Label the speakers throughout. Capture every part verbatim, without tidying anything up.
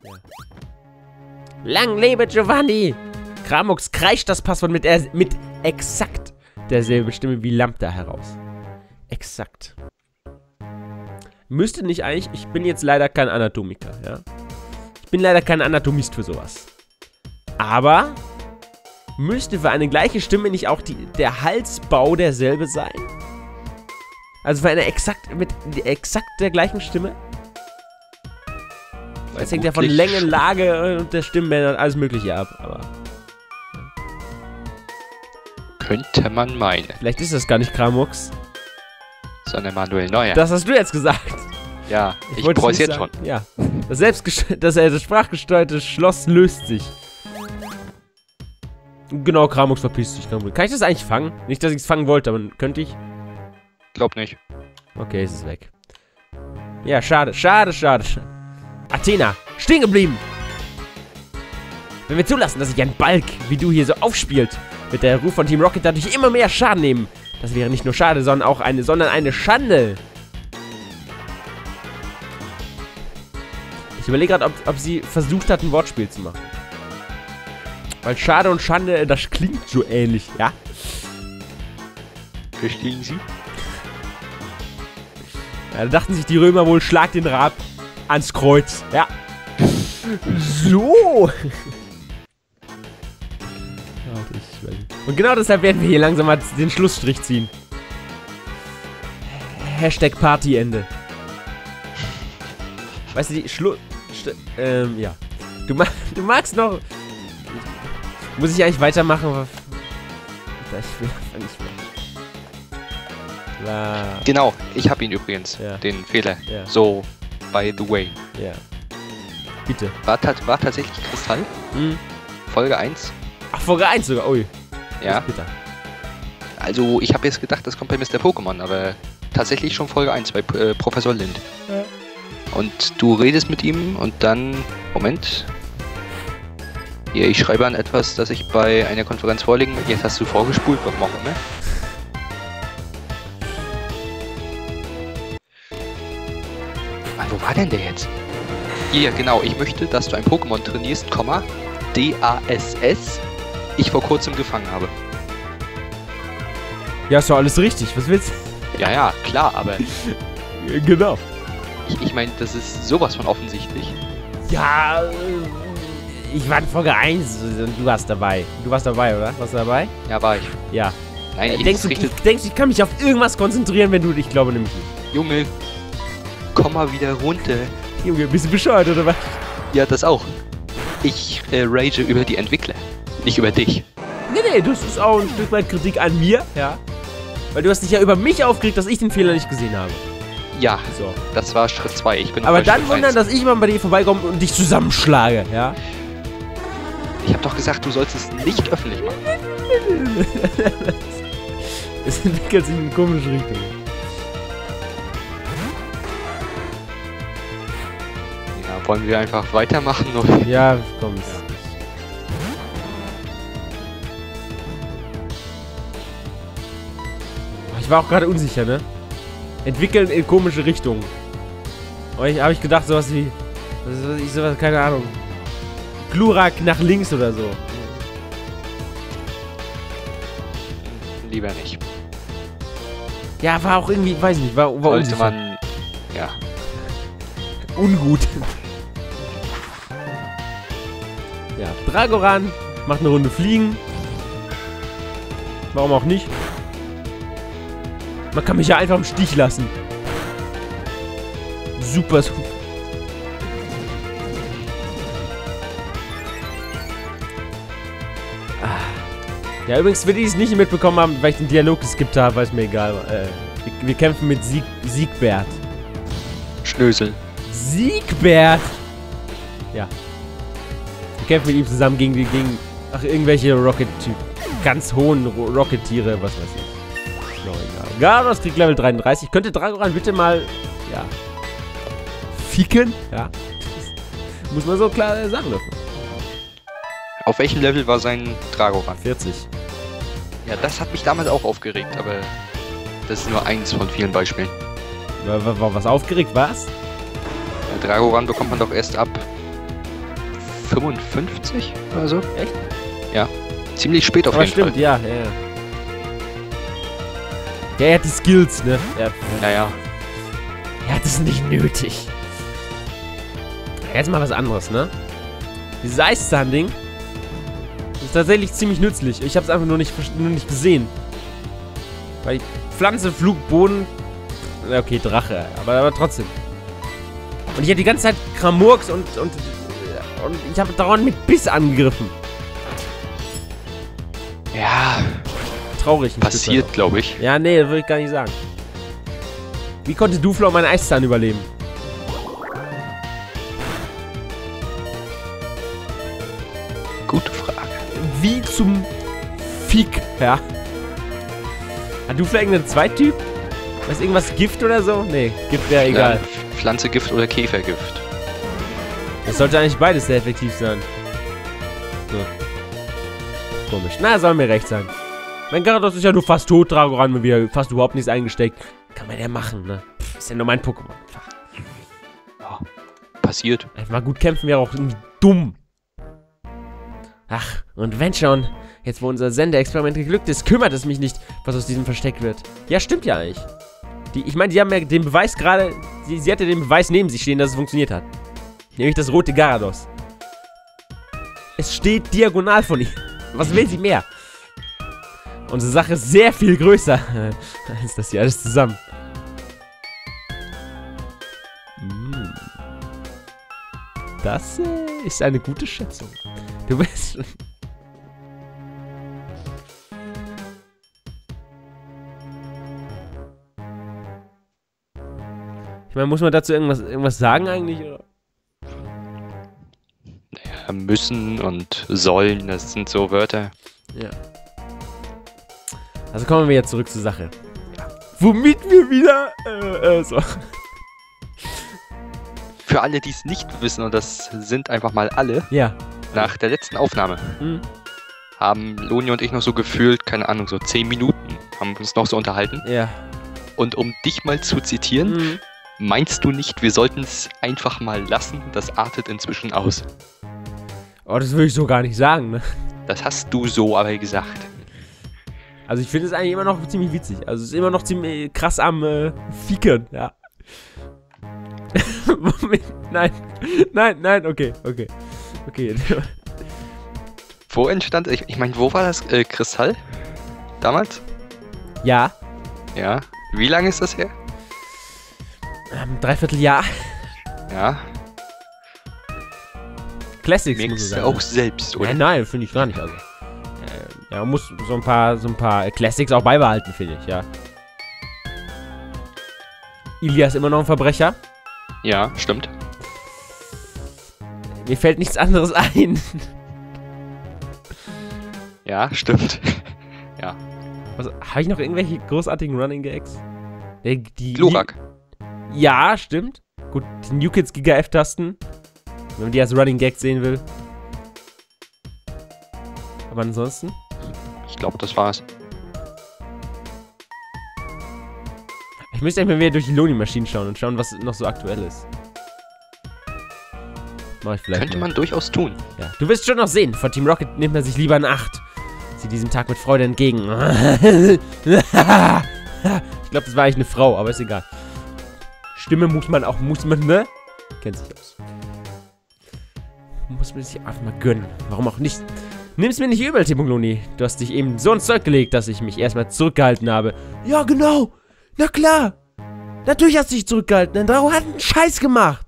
Speaker 1: Ja. Lang lebe Giovanni! Kramux kreischt das Passwort mit, er mit exakt derselben Stimme wie Lambda heraus. Exakt. Müsste nicht eigentlich... Ich bin jetzt leider kein Anatomiker, ja? Ich bin leider kein Anatomist für sowas. Aber... Müsste für eine gleiche Stimme nicht auch die, der Halsbau derselbe sein? Also für eine exakt... Mit exakt der gleichen Stimme? Es hängt ja von Länge, Lage und der Stimmbänder und alles mögliche ab, aber...
Speaker 2: Könnte man meinen.
Speaker 1: Vielleicht ist das gar nicht Kramux.
Speaker 2: Sondern Manuel Neuer.
Speaker 1: Das hast du jetzt gesagt.
Speaker 2: Ja, ich,
Speaker 1: ich
Speaker 2: bereue es jetzt
Speaker 1: sagen.
Speaker 2: schon.
Speaker 1: Ja. Das, das, äh, das sprachgesteuerte Schloss löst sich. Genau, Kramux verpisst sich. Kann ich das eigentlich fangen? Nicht, dass ich es fangen wollte, aber könnte ich?
Speaker 2: Glaub nicht.
Speaker 1: Okay, es ist weg. Ja, schade, schade, schade, schade. Athena, stehen geblieben! Wenn wir zulassen, dass sich ein Balk wie du hier so aufspielt, wird der Ruf von Team Rocket dadurch immer mehr Schaden nehmen. Das wäre nicht nur schade, sondern auch eine, sondern eine Schande. Ich überlege gerade, ob, ob sie versucht hat, ein Wortspiel zu machen. Weil Schade und Schande, das klingt so ähnlich, ja?
Speaker 2: Verstehen Sie?
Speaker 1: Ja, da dachten sich die Römer wohl, schlag den Rab ans Kreuz. Ja. So. Und genau deshalb werden wir hier langsam mal den Schlussstrich ziehen. Hashtag Partyende. Weißt du, die Schlu... St ähm, ja. Du, ma du magst noch... Muss ich eigentlich weitermachen? Ich will einfach nicht mehr. La
Speaker 2: genau, ich habe ihn übrigens.
Speaker 1: Ja.
Speaker 2: Den Fehler.
Speaker 1: Ja.
Speaker 2: So, by the way.
Speaker 1: Ja. Bitte.
Speaker 2: War, tat, war tatsächlich Kristall?
Speaker 1: Hm.
Speaker 2: Folge eins?
Speaker 1: Ach, Folge eins sogar. Ui.
Speaker 2: Ja.
Speaker 1: Bitter.
Speaker 2: Also, ich habe jetzt gedacht, das kommt bei Mister Pokémon, aber tatsächlich schon Folge eins bei äh, Professor Lind.
Speaker 1: Ja.
Speaker 2: Und du redest mit ihm und dann... Moment. Hier, ich schreibe an etwas, das ich bei einer Konferenz vorlegen will. Jetzt hast du vorgespult, warum auch immer. Ah, wo war denn der jetzt? Hier, genau. Ich möchte, dass du ein Pokémon trainierst, Komma, D A S S, ich vor kurzem gefangen habe.
Speaker 1: Ja, ist doch alles richtig. Was willst du?
Speaker 2: Ja, ja, klar, aber...
Speaker 1: Genau.
Speaker 2: Ich, ich meine, das ist sowas von offensichtlich.
Speaker 1: Ja, ich war in Folge eins und du warst dabei. Du warst dabei, oder? Warst du dabei?
Speaker 2: Ja, war ich.
Speaker 1: Ja.
Speaker 2: Nein,
Speaker 1: Äh,
Speaker 2: ich
Speaker 1: denkst, du, ich, denkst du, ich kann mich auf irgendwas konzentrieren, wenn du... Ich glaube nämlich nicht.
Speaker 2: Junge, komm mal wieder runter.
Speaker 1: Junge, bist du bescheuert, oder was?
Speaker 2: Ja, das auch. Ich äh, rage über die Entwickler, nicht über dich.
Speaker 1: Nee, nee, das ist auch ein Stück weit Kritik an mir, ja. Weil du hast dich ja über mich aufgeregt, dass ich den Fehler nicht gesehen habe.
Speaker 2: Ja,
Speaker 1: So.
Speaker 2: das war Schritt zwei. Ich bin
Speaker 1: Aber
Speaker 2: bei
Speaker 1: dann
Speaker 2: Schritt
Speaker 1: wundern,
Speaker 2: eins.
Speaker 1: dass ich mal bei dir vorbeikomme und dich zusammenschlage, ja.
Speaker 2: Ich habe doch gesagt, du sollst es nicht öffentlich machen.
Speaker 1: Es entwickelt sich in eine komische Richtung.
Speaker 2: Ja, wollen wir einfach weitermachen? Oder?
Speaker 1: Ja, komm. Ja. Ich war auch gerade unsicher, ne? Entwickeln in komische Richtungen. Aber ich habe ich gedacht, sowas wie. Was weiß ich, sowas, keine Ahnung. Glurak nach links oder so.
Speaker 2: Lieber nicht.
Speaker 1: Ja, war auch irgendwie, weiß ich nicht, war, war
Speaker 2: Sollte
Speaker 1: unsicher.
Speaker 2: man. Ja.
Speaker 1: Ungut. Ja, Dragoran macht eine Runde Fliegen. Warum auch nicht? Man kann mich ja einfach im Stich lassen. Super, super. Ah. Ja, übrigens, für die, die es nicht mitbekommen haben, weil ich den Dialog geskippt habe, weil es mir egal war. Äh, wir, wir kämpfen mit Sieg, Siegbert.
Speaker 2: Schnösel.
Speaker 1: Siegbert! Ja. Wir kämpfen mit ihm zusammen gegen die, gegen, ach, irgendwelche Rocket-Typen. Ganz hohen Ro Rocket-Tiere, was weiß ich. Ist noch egal. Gyarados kriegt Level dreiunddreißig. Könnte Dragoran bitte mal, ja, ficken? Ja. Das muss man so klar sagen dürfen.
Speaker 2: Auf welchem Level war sein Dragoran?
Speaker 1: vierzig.
Speaker 2: Ja, das hat mich damals auch aufgeregt, aber das ist nur eins von vielen Beispielen.
Speaker 1: War, war, war was aufgeregt, was?
Speaker 2: Ja, Dragoran bekommt man doch erst ab fünfundfünfzig oder so.
Speaker 1: Echt?
Speaker 2: Ja. Ziemlich spät auf
Speaker 1: Aber
Speaker 2: jeden
Speaker 1: stimmt,
Speaker 2: Fall.
Speaker 1: ja, ja, ja. Ja, er hat die Skills, ne? Er hat,
Speaker 2: Naja.
Speaker 1: er hat es nicht nötig. Jetzt mal was anderes, ne? Dieses Eiszahn-Ding ist tatsächlich ziemlich nützlich. Ich hab's einfach nur nicht, nur nicht gesehen. Weil Pflanze, Flug, Boden. Okay, Drache, aber, aber trotzdem. Und ich hab die ganze Zeit Kramurks und, und, und ich habe dauernd mit Biss angegriffen.
Speaker 2: Ja.
Speaker 1: Traurig.
Speaker 2: Passiert, glaube ich.
Speaker 1: Ja, nee, das würde ich gar nicht sagen. Wie konnte Duflo meinen Eiszahn überleben?
Speaker 2: Gute Frage.
Speaker 1: Wie zum Fick, ja? Hat Duflo irgendeinen Zweittyp? Weißt du, irgendwas Gift oder so? Nee, Gift wäre egal.
Speaker 2: Ja, Pflanzegift oder Käfergift.
Speaker 1: Das sollte eigentlich beides sehr effektiv sein. So. Komisch. Na, soll mir recht sein. Mein Gyarados ist ja nur fast tot, Dragoran mir wieder fast überhaupt nichts eingesteckt. Kann man ja machen, ne? Pff, ist ja nur mein Pokémon.
Speaker 2: Ja, passiert.
Speaker 1: Einfach mal gut kämpfen wäre auch irgendwie dumm. Ach, und wenn schon, jetzt wo unser Sendeexperiment geglückt ist, kümmert es mich nicht, was aus diesem Versteck wird. Ja, stimmt ja eigentlich. Die, ich meine, die haben ja den Beweis gerade, sie, sie hatte den Beweis neben sich stehen, dass es funktioniert hat. Nämlich das rote Gyarados. Es steht diagonal von ihr. Was will sie mehr? Unsere Sache ist sehr viel größer als das hier alles zusammen. Mm. Das äh, ist eine gute Schätzung. Du bist... Ich meine, muss man dazu irgendwas, irgendwas sagen eigentlich, oder?
Speaker 2: Ja, müssen und sollen, das sind so Wörter.
Speaker 1: Ja. Also kommen wir jetzt zurück zur Sache. Womit wir wieder, äh, äh, so.
Speaker 2: Für alle, die es nicht wissen, und das sind einfach mal alle,
Speaker 1: Ja.
Speaker 2: nach der letzten Aufnahme
Speaker 1: Hm.
Speaker 2: haben Loni und ich noch so gefühlt, keine Ahnung, so zehn Minuten haben wir uns noch so unterhalten.
Speaker 1: Ja.
Speaker 2: Und um dich mal zu zitieren,
Speaker 1: Hm.
Speaker 2: meinst du nicht, wir sollten es einfach mal lassen? Das artet inzwischen aus.
Speaker 1: Oh, das würde ich so gar nicht sagen, ne?
Speaker 2: Das hast du so aber gesagt.
Speaker 1: Also ich finde es eigentlich immer noch ziemlich witzig. Also es ist immer noch ziemlich krass am äh, Fiekern, ja. Moment, nein. Nein, nein, okay, okay. Okay.
Speaker 2: Wo entstand, ich, ich meine, wo war das äh, Kristall? Damals?
Speaker 1: Ja.
Speaker 2: Ja. Wie lange ist das her?
Speaker 1: Ähm, Dreivierteljahr.
Speaker 2: Ja.
Speaker 1: Classics muss
Speaker 2: Merkst
Speaker 1: ich
Speaker 2: du
Speaker 1: sagen.
Speaker 2: auch selbst, oder?
Speaker 1: Nein, nein, finde ich gar nicht. Also. Äh, ja, man muss so ein paar, so ein paar Classics auch beibehalten, finde ich, ja. Ilia ist immer noch ein Verbrecher.
Speaker 2: Ja, stimmt.
Speaker 1: Mir fällt nichts anderes ein.
Speaker 2: Ja, stimmt. Ja.
Speaker 1: Also, habe ich noch irgendwelche großartigen Running Gags? Die, die,
Speaker 2: Glurak.
Speaker 1: Die, ja, stimmt. Gut, die New Kids Giga F-Tasten. Wenn man die als Running Gag sehen will. Aber ansonsten?
Speaker 2: Ich glaube, das war's.
Speaker 1: Ich müsste einfach wieder durch die Loni-Maschinen schauen und schauen, was noch so aktuell ist. Mach ich vielleicht
Speaker 2: Könnte
Speaker 1: mal.
Speaker 2: man durchaus tun.
Speaker 1: Ja. Du wirst schon noch sehen. Von Team Rocket nimmt man sich lieber in Acht. Sieht diesem Tag mit Freude entgegen. Ich glaube, das war eigentlich eine Frau, aber ist egal. Stimme muss man auch, muss man, ne? Kennt sich aus. Muss man sich einfach mal gönnen. Warum auch nicht? Nimm's mir nicht übel, Timo Loni. Du hast dich eben so ins Zeug gelegt, dass ich mich erstmal zurückgehalten habe. Ja, genau. Na klar. Natürlich hast du dich zurückgehalten. Dein Drago hat einen Scheiß gemacht.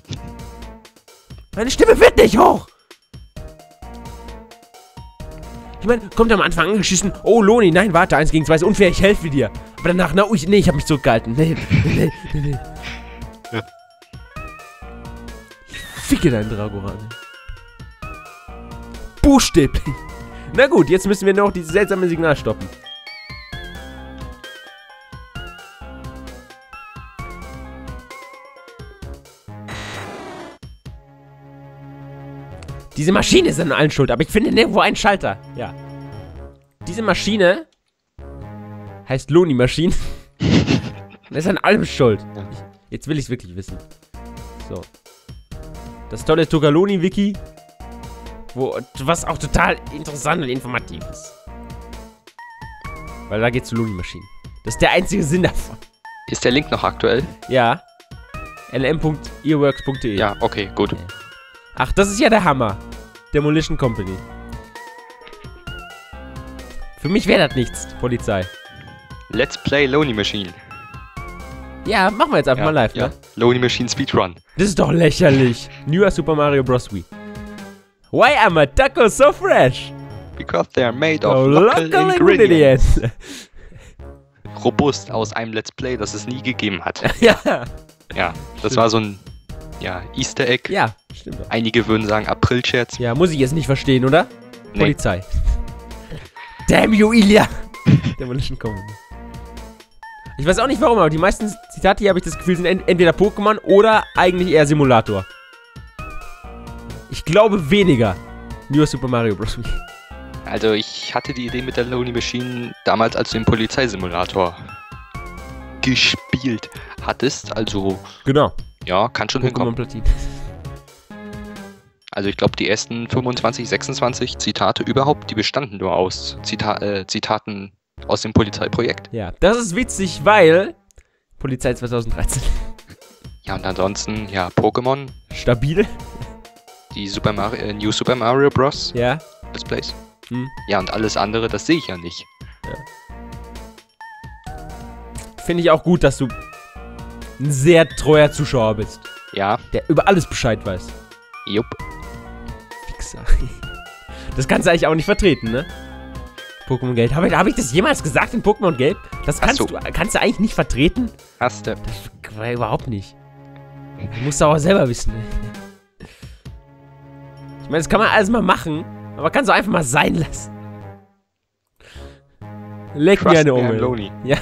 Speaker 1: Meine Stimme wird nicht hoch. Ich meine, kommt am Anfang angeschissen. Oh, Loni, nein, warte, eins gegen zwei ist unfair, ich helfe dir. Aber danach, na, ui, nee, ich habe mich zurückgehalten. Nee, nee, nee, nee.
Speaker 2: Ja.
Speaker 1: Ich ficke deinen Dragoran. Buchstäblich. Na gut, jetzt müssen wir noch dieses seltsame Signal stoppen. Diese Maschine ist an allen schuld, aber ich finde nirgendwo einen Schalter. Ja. Diese Maschine heißt Loni-Maschine. Das ist an allem schuld. Ich, jetzt will ich es wirklich wissen. So. Das tolle Togaloni-Wiki Wo, was auch total interessant und informativ ist. Weil da geht's zu Looney Machine. Das ist der einzige Sinn davon.
Speaker 2: Ist der Link noch aktuell?
Speaker 1: Ja. l m punkt earworks punkt de.
Speaker 2: Ja, okay, gut.
Speaker 1: Ach, das ist ja der Hammer. Demolition Company. Für mich wäre das nichts, Polizei.
Speaker 2: Let's play Looney Machine.
Speaker 1: Ja, machen wir jetzt einfach
Speaker 2: Ja,
Speaker 1: mal live,
Speaker 2: ja.
Speaker 1: ne?
Speaker 2: Looney Machine Speedrun.
Speaker 1: Das ist doch lächerlich. Newer Super Mario Bros. Wii. Why are my tacos so fresh?
Speaker 2: Because they are made of
Speaker 1: Oh,
Speaker 2: local,
Speaker 1: local
Speaker 2: ingredients.
Speaker 1: ingredients.
Speaker 2: Robust aus einem Let's Play, das es nie gegeben hat.
Speaker 1: Ja.
Speaker 2: Ja, das
Speaker 1: Stimmt.
Speaker 2: war so ein ja, Easter Egg.
Speaker 1: Ja, stimmt.
Speaker 2: Einige würden sagen April-Scherz.
Speaker 1: Ja, muss ich jetzt nicht verstehen, oder?
Speaker 2: Nee.
Speaker 1: Polizei. Damn you, Ilya! Demolition Company. Ich weiß auch nicht warum, aber die meisten Zitate hier, habe ich das Gefühl, sind ent entweder Pokémon oder eigentlich eher Simulator. Ich glaube weniger. Newer Super Mario Bros. Wii.
Speaker 2: Also ich hatte die Idee mit der Looney Machine damals, als du den Polizeisimulator gespielt hattest. Also
Speaker 1: Genau.
Speaker 2: ja, kann schon
Speaker 1: Pokémon
Speaker 2: hinkommen.
Speaker 1: Platin.
Speaker 2: Also ich glaube, die ersten fünfundzwanzig, sechsundzwanzig Zitate überhaupt, die bestanden nur aus Zita äh, Zitaten aus dem Polizeiprojekt.
Speaker 1: Ja, das ist witzig, weil Polizei zweitausenddreizehn.
Speaker 2: Ja, und ansonsten, ja, Pokémon,
Speaker 1: Stabil.
Speaker 2: die Super Mario, äh, New Super Mario Bros.
Speaker 1: Ja.
Speaker 2: Let's Plays.
Speaker 1: Hm.
Speaker 2: Ja, und alles andere, das sehe ich ja nicht.
Speaker 1: Finde ich auch gut, dass du ein sehr treuer Zuschauer bist.
Speaker 2: Ja,
Speaker 1: Der über alles Bescheid weiß.
Speaker 2: jupp.
Speaker 1: Fixer. Das kannst du eigentlich auch nicht vertreten, ne? Pokémon Gelb. Habe ich, hab ich das jemals gesagt in Pokémon Gelb? Das kannst
Speaker 2: Hast
Speaker 1: du.
Speaker 2: du.
Speaker 1: kannst du eigentlich nicht vertreten?
Speaker 2: Hast du.
Speaker 1: Das war überhaupt nicht. Du musst du auch selber wissen. Ich meine, das kann man alles mal machen, aber kannst du einfach mal sein lassen. Leck mir
Speaker 2: Trust
Speaker 1: eine
Speaker 2: me, I'm
Speaker 1: Umwelt.
Speaker 2: lonely.
Speaker 1: Ja.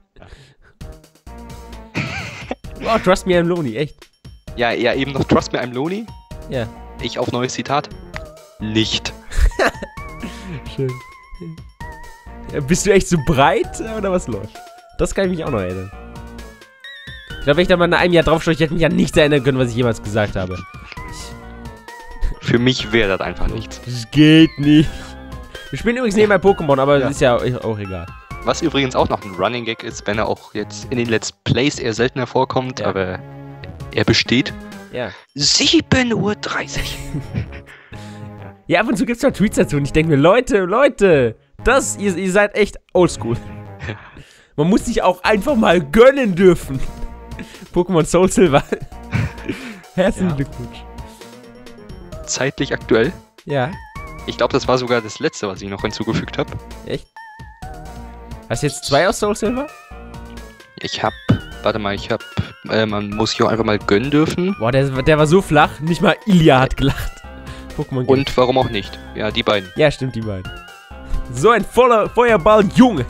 Speaker 1: Wow, trust me, I'm lonely, echt.
Speaker 2: Ja, ja, eben noch Trust me, I'm lonely.
Speaker 1: Ja.
Speaker 2: Ich auf neues Zitat. Nicht.
Speaker 1: Schön. Ja, bist du echt so breit oder was läuft? Das kann ich mich auch noch erinnern. Ich glaube, wenn ich da mal in einem Jahr drauf schaue, ich hätte mich an nichts erinnern können, was ich jemals gesagt habe.
Speaker 2: Für mich wäre das einfach nichts.
Speaker 1: Das geht nicht. Wir spielen übrigens nebenbei Pokémon, aber
Speaker 2: Ja.
Speaker 1: das ist ja auch egal.
Speaker 2: Was übrigens auch noch ein Running Gag ist, wenn er auch jetzt in den Let's Plays eher seltener vorkommt,
Speaker 1: Ja.
Speaker 2: aber er besteht.
Speaker 1: Ja.
Speaker 2: sieben Uhr dreißig.
Speaker 1: Ja, ab und zu gibt es mal Tweets dazu und ich denke mir, Leute, Leute, das, ihr, ihr seid echt oldschool. Man muss sich auch einfach mal gönnen dürfen. Pokémon Soul Silver. Herzlichen
Speaker 2: Ja.
Speaker 1: Glückwunsch.
Speaker 2: Zeitlich aktuell.
Speaker 1: Ja,
Speaker 2: Ich glaube, das war sogar das letzte, was ich noch hinzugefügt habe.
Speaker 1: echt? Hast du jetzt zwei aus Soul Silver?
Speaker 2: Ich hab, warte mal, ich hab, äh, man muss sich auch einfach mal gönnen dürfen.
Speaker 1: Boah, der, der war so flach, nicht mal Ilya hat gelacht. Pokémon Gelb.
Speaker 2: Und warum auch nicht? Ja, die beiden.
Speaker 1: Ja, stimmt, die beiden. So ein voller Feuerball, Junge.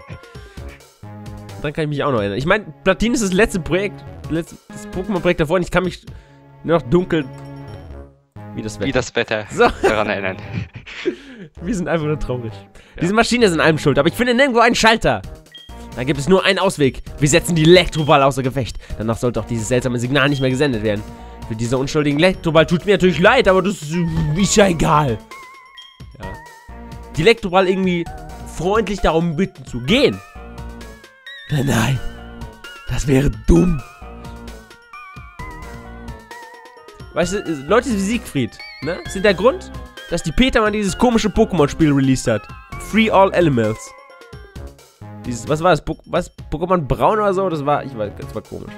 Speaker 1: Dann kann ich mich auch noch erinnern. Ich meine, Platin ist das letzte Projekt, letzte, das Pokémon-Projekt davor und ich kann mich nur noch dunkel wie das
Speaker 2: Wie
Speaker 1: Wetter.
Speaker 2: das Wetter
Speaker 1: So,
Speaker 2: daran erinnern.
Speaker 1: wir sind einfach nur traurig.
Speaker 2: Ja.
Speaker 1: Diese Maschine ist in allem schuld, aber ich finde nirgendwo einen Schalter. Da gibt es nur einen Ausweg. Wir setzen die Elektroball außer Gefecht. Danach sollte auch dieses seltsame Signal nicht mehr gesendet werden. Für diese unschuldigen Elektroball tut mir natürlich leid, aber das ist, ist ja egal. Ja. Die Elektroball irgendwie freundlich darum bitten zu gehen. Nein, nein. Das wäre dumm. Weißt du, Leute wie Siegfried, ne, sind der Grund, dass die Petermann dieses komische Pokémon-Spiel released hat. Free All Animals. Dieses, was war das? Po was? Pokémon Braun oder so? Das war, ich weiß, das war komisch.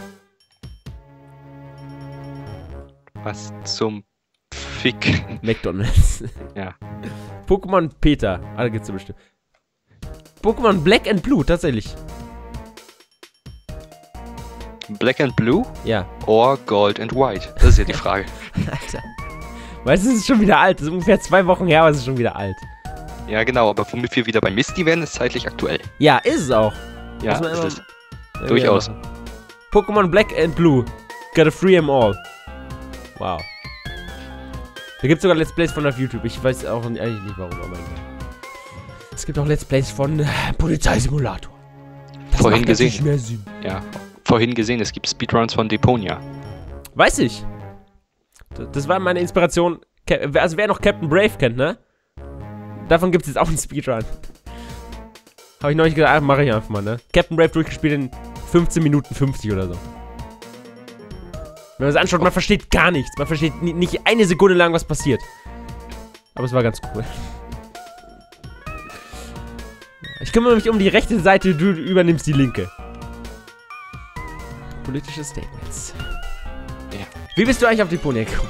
Speaker 2: Was zum Fick.
Speaker 1: McDonalds.
Speaker 2: Ja.
Speaker 1: Pokémon Peter. Ah, da gibt's ja bestimmt. Pokémon Black and Blue, tatsächlich.
Speaker 2: Black and Blue
Speaker 1: Ja.
Speaker 2: or Gold and White? Das ist ja die Frage.
Speaker 1: Alter. Weißt du, es ist schon wieder alt. Das ist ungefähr zwei Wochen her, aber es ist schon wieder alt.
Speaker 2: Ja, genau, aber womit wir wieder bei Misty werden, ist zeitlich aktuell.
Speaker 1: Ja, ist es auch.
Speaker 2: Ja,
Speaker 1: Muss man
Speaker 2: ist
Speaker 1: immer-
Speaker 2: es.
Speaker 1: Ja,
Speaker 2: Durchaus.
Speaker 1: ja. Pokémon Black and Blue. Gotta free them all. Wow. Da gibt es sogar Let's Plays von auf YouTube. Ich weiß auch eigentlich nicht warum, aber egal. Es gibt auch Let's Plays von äh, Polizeisimulator. Das
Speaker 2: Vorhin
Speaker 1: macht
Speaker 2: gesehen.
Speaker 1: natürlich mehr Sinn.
Speaker 2: Ja. Vorhin gesehen, es gibt Speedruns von Deponia.
Speaker 1: Weiß ich. Das- Das war meine Inspiration. Also wer noch Captain Brave kennt, ne? Davon gibt es jetzt auch einen Speedrun. Habe ich neulich gedacht, mache ich einfach mal, ne? Captain Brave durchgespielt in fünfzehn Minuten fünfzig oder so. Wenn man es anschaut, man versteht gar nichts. Man versteht nicht eine Sekunde lang, was passiert. Aber es war ganz cool. Ich kümmere mich um die rechte Seite, du übernimmst die linke. Politische Statements.
Speaker 2: Ja.
Speaker 1: Wie bist du eigentlich auf Deponia gekommen?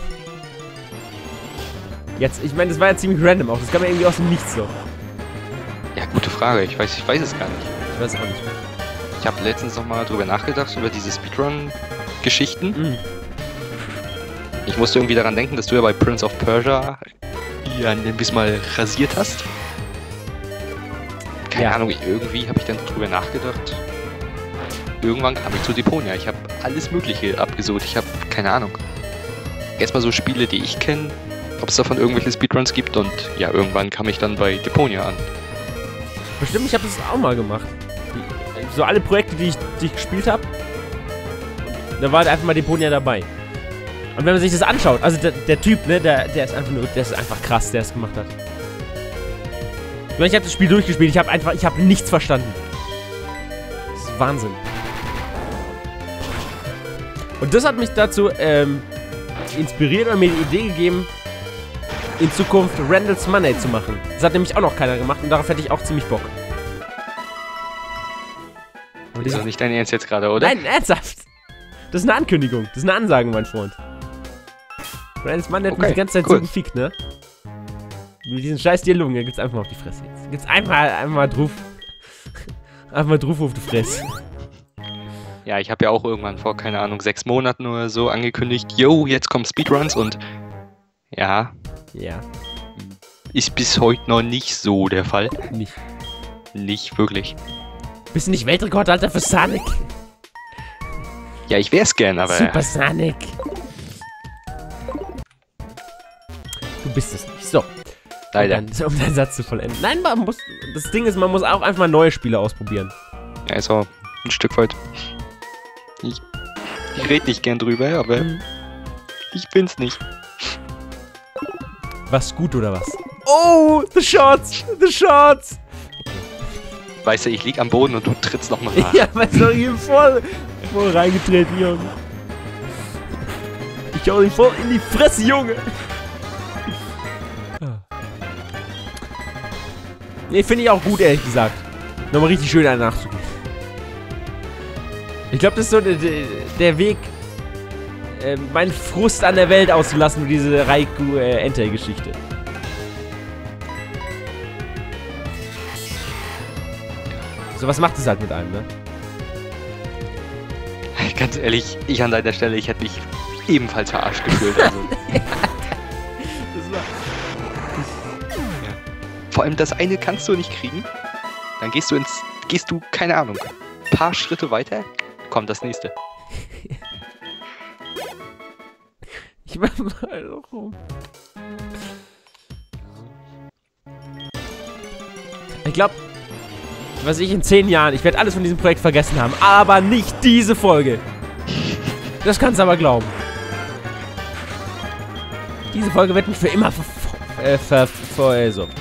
Speaker 1: Jetzt, ich meine, das war ja ziemlich random auch. Das kam ja irgendwie aus dem Nichts so.
Speaker 2: Ja, gute Frage. Ich weiß, ich weiß es gar nicht.
Speaker 1: Ich weiß es auch nicht mehr.
Speaker 2: Ich habe letztens nochmal drüber nachgedacht, über diese Speedrun-Geschichten.
Speaker 1: Mhm.
Speaker 2: Ich musste irgendwie daran denken, dass du ja bei Prince of Persia ja ein bisschen mal rasiert hast. Keine
Speaker 1: Ja.
Speaker 2: Ahnung, irgendwie habe ich dann drüber nachgedacht. Irgendwann kam ich zu Deponia. Ich habe alles Mögliche abgesucht. Ich habe keine Ahnung. Erstmal so Spiele, die ich kenne, ob es davon irgendwelche Speedruns gibt, und ja, irgendwann kam ich dann bei Deponia an.
Speaker 1: Bestimmt, ich habe das auch mal gemacht. Die, so alle Projekte, die ich, die ich gespielt habe, da war halt einfach mal Deponia dabei. Und wenn man sich das anschaut, also der, der Typ, ne, der, der ist einfach nur, der ist einfach krass, der es gemacht hat. Ich meine, ich habe das Spiel durchgespielt, ich habe einfach, ich habe nichts verstanden. Das ist Wahnsinn. Und das hat mich dazu ähm, inspiriert und mir die Idee gegeben, in Zukunft Randall's Money zu machen. Das hat nämlich auch noch keiner gemacht und darauf hätte ich auch ziemlich Bock.
Speaker 2: Das ist doch nicht dein Ernst jetzt gerade, oder?
Speaker 1: Nein, ernsthaft. Das ist eine Ankündigung. Das ist eine Ansage, mein Freund. Randall's Money hat
Speaker 2: Okay,
Speaker 1: mich die ganze Zeit
Speaker 2: cool.
Speaker 1: so gefickt, ne? Mit diesen scheiß Dialogen, da gibt's einfach mal auf die Fresse jetzt. Gibt's einmal, einmal drauf. Einfach mal drauf auf die Fresse.
Speaker 2: Ja, ich habe ja auch irgendwann vor, keine Ahnung, sechs Monaten oder so angekündigt, yo, jetzt kommen Speedruns, und ja,
Speaker 1: Ja,
Speaker 2: ist bis heute noch nicht so der Fall.
Speaker 1: nicht.
Speaker 2: Nicht wirklich.
Speaker 1: Bist du nicht Weltrekordhalter für Sonic?
Speaker 2: Ja, ich wär's gern, aber
Speaker 1: Super Sonic. Du bist es nicht. So.
Speaker 2: leider.
Speaker 1: Um, dein, um deinen Satz zu vollenden. Nein, man muss. Das Ding ist, man muss auch einfach mal neue Spiele ausprobieren.
Speaker 2: Ja, ist auch ein Stück weit. Ich, ich rede nicht gern drüber, aber
Speaker 1: Mhm.
Speaker 2: ich bin's nicht.
Speaker 1: Was gut oder was? Oh, the shots! The shots!
Speaker 2: Weißt du, ich lieg am Boden und du trittst nochmal nach.
Speaker 1: Ja, weißt du, hier voll, voll reingetreten, Junge. Ich hau dich voll in die Fresse, Junge. Nee, finde ich auch gut, ehrlich gesagt. Nochmal richtig schön einen nachzugeben. Ich glaube, das ist so der, der, der Weg, äh, meinen Frust an der Welt auszulassen, mit diese Raikou-Entei-Geschichte. So, was macht es halt mit einem, ne?
Speaker 2: Ganz ehrlich, ich an deiner Stelle, ich hätte mich ebenfalls verarscht gefühlt. Also.
Speaker 1: Das war
Speaker 2: Vor allem das eine kannst du nicht kriegen. Dann gehst du ins, gehst du, keine Ahnung, ein paar Schritte weiter, kommt das nächste.
Speaker 1: Ich mach mal rum. Ich glaube, was ich in zehn Jahren, ich werde alles von diesem Projekt vergessen haben, aber nicht diese Folge. Das kannst du aber glauben. Diese Folge wird mich für immer ver... ver... ver... ver... Äh, so.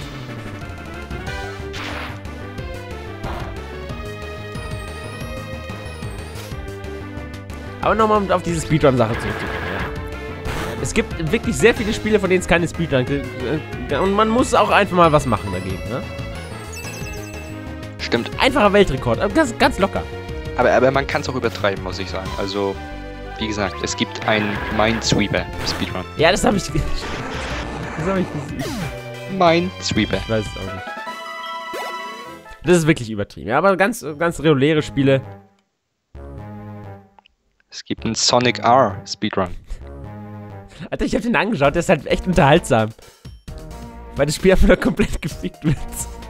Speaker 1: Aber nochmal um auf diese Speedrun-Sache zurückzukommen. Ja. Es gibt wirklich sehr viele Spiele, von denen es keine Speedrun gibt. Und man muss auch einfach mal was machen dagegen, ne?
Speaker 2: Stimmt.
Speaker 1: Einfacher Weltrekord, aber ganz, ganz locker.
Speaker 2: Aber, aber man kann es auch übertreiben, muss ich sagen. Also, wie gesagt, es gibt einen Minesweeper Speedrun.
Speaker 1: Ja, das habe ich... Das habe ich... Ich
Speaker 2: Minesweeper.
Speaker 1: weiß es auch nicht. Das ist wirklich übertrieben. Ja, aber ganz, ganz reguläre Spiele.
Speaker 2: Es gibt einen Sonic R Speedrun.
Speaker 1: Alter, ich habe den angeschaut, der ist halt echt unterhaltsam. Weil das Spiel einfach nur komplett gefickt wird.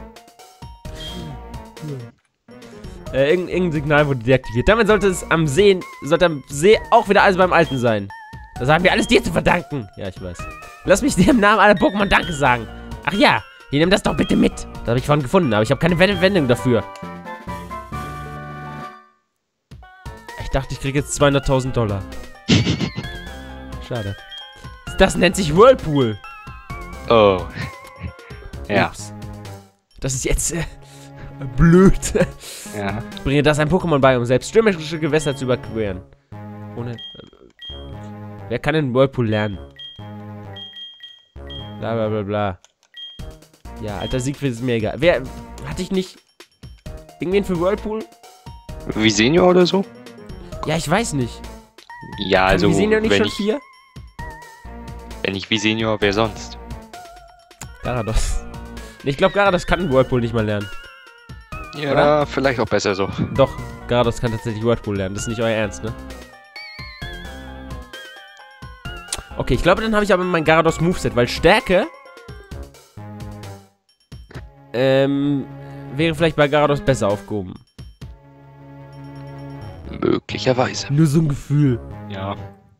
Speaker 1: Äh, irgendein, irgendein Signal wurde deaktiviert. Damit sollte es am Sehen, sollte am See auch wieder alles beim Alten sein. Das haben wir alles dir zu verdanken. Ja, ich weiß. Lass mich dir im Namen aller Pokémon Danke sagen. Ach ja, hier, nimm das doch bitte mit. Das habe ich vorhin gefunden, aber ich habe keine Wendung dafür. Ich dachte, ich kriege jetzt zweihunderttausend Dollar. Schade. Das nennt sich Whirlpool.
Speaker 2: Oh. Ja.
Speaker 1: Ups. Das ist jetzt äh, blöd.
Speaker 2: Ja.
Speaker 1: Bringe das ein Pokémon bei, um selbst stürmische Gewässer zu überqueren. Ohne... Äh, wer kann den Whirlpool lernen? Bla bla bla bla. Ja, alter Siegfried ist mir egal. Wer... Hatte ich nicht... Irgendwen für Whirlpool?
Speaker 2: Wie Senior oder so?
Speaker 1: Ja, ich weiß nicht.
Speaker 2: Ja, also...
Speaker 1: Wie sehen ja nicht
Speaker 2: wenn
Speaker 1: schon
Speaker 2: ich,
Speaker 1: vier?
Speaker 2: Wenn nicht wie Senior, wer sonst?
Speaker 1: Garados. Ich glaube, Garados kann Whirlpool nicht mal lernen.
Speaker 2: Ja,
Speaker 1: Oder?
Speaker 2: vielleicht auch besser so.
Speaker 1: Doch, Garados kann tatsächlich Whirlpool lernen. Das ist nicht euer Ernst, ne? Okay, ich glaube, dann habe ich aber mein Garados Moveset, weil Stärke ähm, wäre vielleicht bei Garados besser aufgehoben.
Speaker 2: Möglicherweise.
Speaker 1: Nur so ein Gefühl.
Speaker 2: Ja.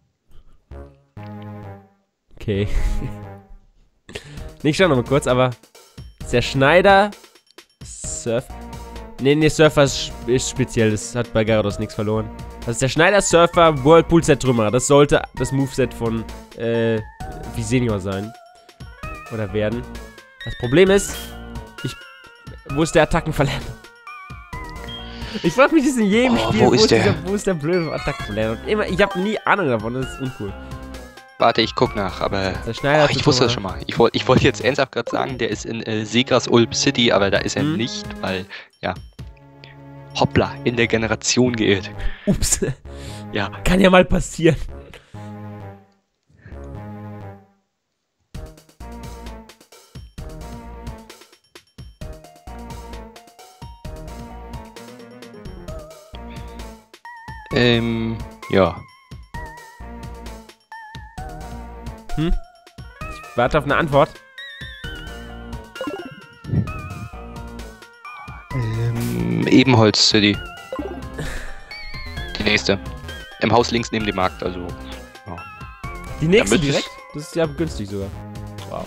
Speaker 1: Okay. Nee, ich schau noch mal kurz, aber der Schneider Surf... Nee, nee, Surfer ist, ist speziell. Das hat bei Garados nichts verloren. Das ist der Schneider Surfer Whirlpool Zertrümmerer. Das sollte das Moveset von äh, Visenior sein. Oder werden. Das Problem ist, ich... Wo ist der Attackenverlerner? Ich frage mich das in jedem
Speaker 2: Oh,
Speaker 1: Spiel,
Speaker 2: wo
Speaker 1: wo,
Speaker 2: ist
Speaker 1: ist
Speaker 2: der?
Speaker 1: dieser, wo ist der blöde Attackenverlerner? Und immer, ich habe nie Ahnung davon, das ist uncool.
Speaker 2: Warte, ich guck nach, aber...
Speaker 1: Der Schneider
Speaker 2: Oh, ich wusste das schon mal. Ich wollte ich wollt jetzt ernsthaft gerade sagen, der ist in äh, Segras Ulp City, aber da ist er
Speaker 1: Hm?
Speaker 2: nicht, weil, ja... Hoppla, in der Generation geirrt.
Speaker 1: Ups.
Speaker 2: Ja.
Speaker 1: Kann ja mal passieren.
Speaker 2: Ähm, ja.
Speaker 1: Hm? Ich warte auf eine Antwort.
Speaker 2: Ähm, Ebenholz City. Die nächste. Im Haus links neben dem Markt, also... Ja.
Speaker 1: Die nächste
Speaker 2: Damit
Speaker 1: direkt? Das ist ja günstig sogar. Wow.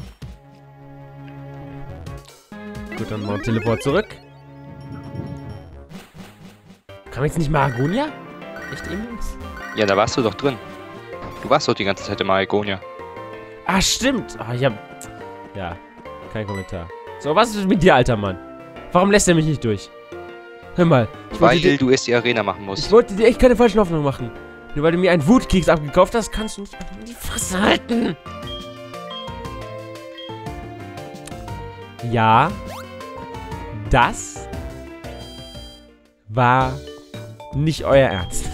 Speaker 1: Gut, dann mal Teleport zurück. Kam jetzt nicht Maragonia? Echt Ebenholz?
Speaker 2: Ja, da warst du doch drin. Du warst doch die ganze Zeit in Marigonia.
Speaker 1: Ah, stimmt. Ah, ich hab... Ja, kein Kommentar. So, was ist mit dir, alter Mann? Warum lässt er mich nicht durch? Hör mal. Ich
Speaker 2: Weil
Speaker 1: wollte dir,
Speaker 2: du erst die Arena machen
Speaker 1: ich
Speaker 2: musst.
Speaker 1: wollte dir echt keine falschen Hoffnungen machen. Nur weil du mir einen Wutkeks abgekauft hast, kannst du nicht einfach in die Fresse halten. Ja. Das war nicht euer Ernst.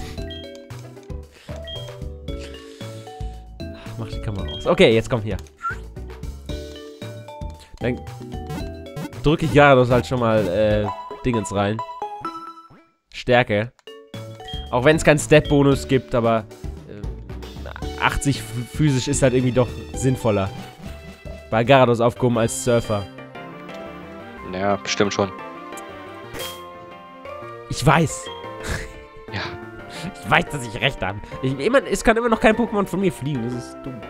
Speaker 1: Mach die Kamera aus. Okay, jetzt komm hier. Dann drücke ich Garados halt schon mal äh, Dingens rein. Stärke. Auch wenn es keinen Step-Bonus gibt, aber äh, achtzig physisch ist halt irgendwie doch sinnvoller. Bei Garados aufgehoben als Surfer.
Speaker 2: Ja, bestimmt schon.
Speaker 1: Ich weiß.
Speaker 2: Ja.
Speaker 1: Ich weiß, dass ich recht habe. Ich, immer, es kann immer noch kein Pokémon von mir fliegen. Das ist dumm.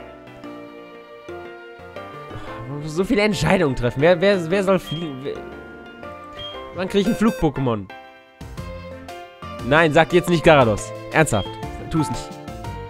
Speaker 1: Man muss so viele Entscheidungen treffen. Wer, wer, wer soll fliegen? Wer, wann kriege ich ein Flug-Pokémon? Nein, sag jetzt nicht Garados. Ernsthaft. Tu es nicht.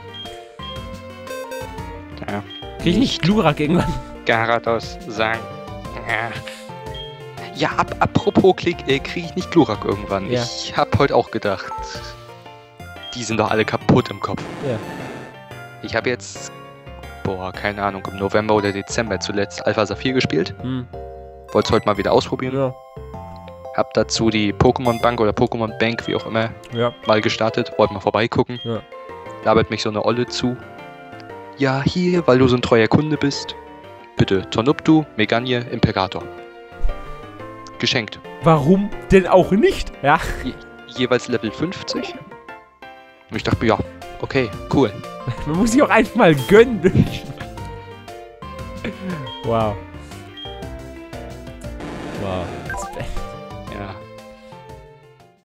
Speaker 2: Ja.
Speaker 1: Krieg ich nicht Glurak irgendwann?
Speaker 2: Garados sagen. Ja. Ja, ab, apropos Klick, äh, kriege ich nicht Glurak irgendwann.
Speaker 1: Ja.
Speaker 2: Ich habe heute auch gedacht, die sind doch alle kaputt im Kopf.
Speaker 1: Ja.
Speaker 2: Ich habe jetzt, boah, keine Ahnung, im November oder Dezember zuletzt Alpha Saphir gespielt.
Speaker 1: Hm.
Speaker 2: Wollte es heute mal wieder ausprobieren.
Speaker 1: Ja.
Speaker 2: Hab dazu die Pokémon Bank oder Pokémon Bank, wie auch immer,
Speaker 1: Ja.
Speaker 2: mal gestartet. Wollte mal vorbeigucken.
Speaker 1: Ja.
Speaker 2: Labert mich so eine Olle zu. Ja, hier, weil du so ein treuer Kunde bist. Bitte, Tornuptu, Meganie, Imperator. Geschenkt.
Speaker 1: Warum denn auch nicht? Ja.
Speaker 2: Je jeweils Level fünfzig. Und ich dachte mir, ja, okay, cool.
Speaker 1: Man muss sich auch einfach mal gönnen. Wow. Wow.